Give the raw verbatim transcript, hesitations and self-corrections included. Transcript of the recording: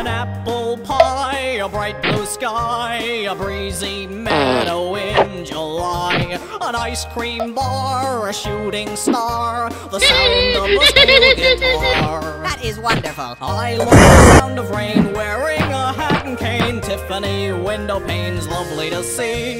An apple pie, a bright blue sky, a breezy meadow in July. An ice cream bar, a shooting star, the sound of a steel guitar. That is wonderful. I love the sound of rain, wearing a hat and cane. Tiffany window panes, lovely to see.